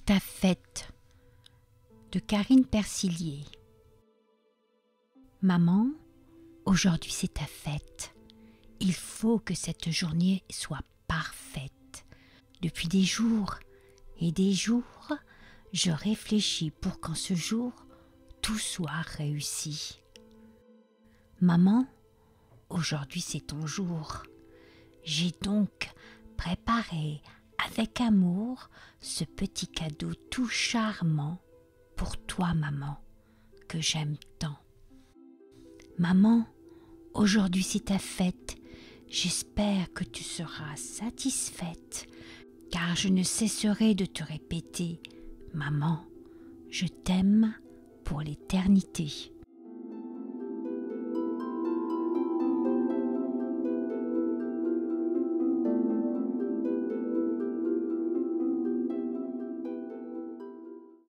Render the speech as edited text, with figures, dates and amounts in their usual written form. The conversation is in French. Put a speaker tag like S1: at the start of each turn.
S1: C'est ta fête de Karine Persilier. Maman, aujourd'hui c'est ta fête. Il faut que cette journée soit parfaite. Depuis des jours et des jours, je réfléchis pour qu'en ce jour, tout soit réussi. Maman, aujourd'hui c'est ton jour. J'ai donc préparé avec amour ce petit cadeau tout charmant pour toi, maman, que j'aime tant. Maman, aujourd'hui c'est ta fête. J'espère que tu seras satisfaite, car je ne cesserai de te répéter, maman, je t'aime pour l'éternité.